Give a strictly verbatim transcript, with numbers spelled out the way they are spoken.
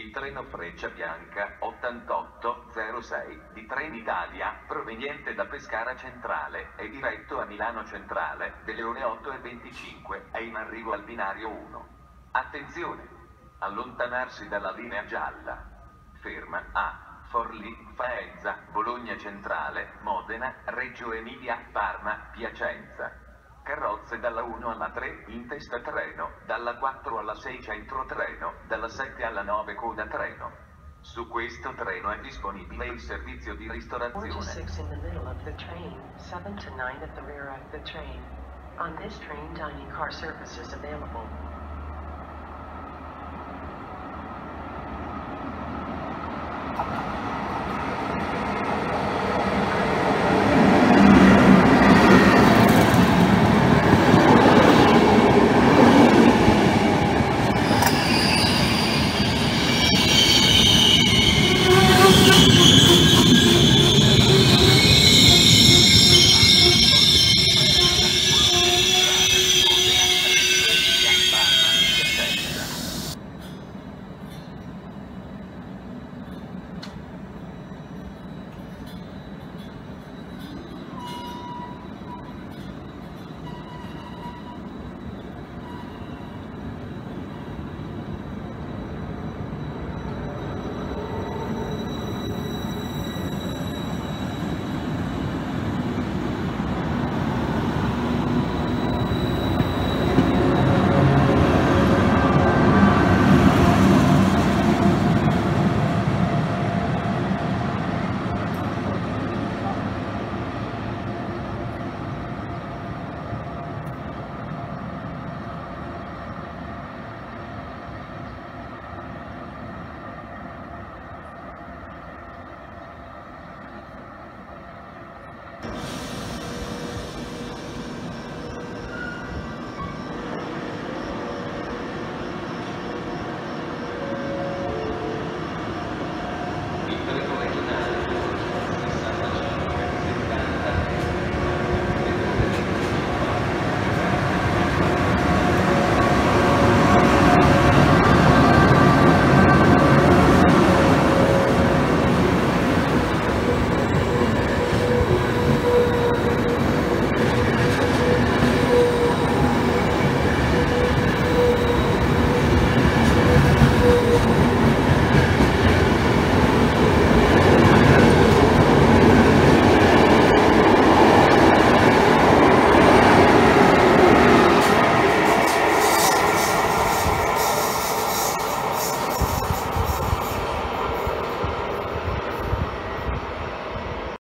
Il treno Freccia Bianca ottantotto zero sei di Trenitalia, proveniente da Pescara Centrale, è diretto a Milano Centrale, delle ore otto e venticinque, è in arrivo al binario uno. Attenzione! Allontanarsi dalla linea gialla. Ferma a Forlì, Faenza, Bologna Centrale, Modena, Reggio Emilia, Parma, Piacenza. Carrozze dalla uno alla tre, in testa treno, dalla quattro alla sei centro treno, dalla sette alla nove coda treno. Su questo treno è disponibile il servizio di ristorazione. four to six in the middle of the train, seven to nine at the rear of the train. On this train dining car service is available.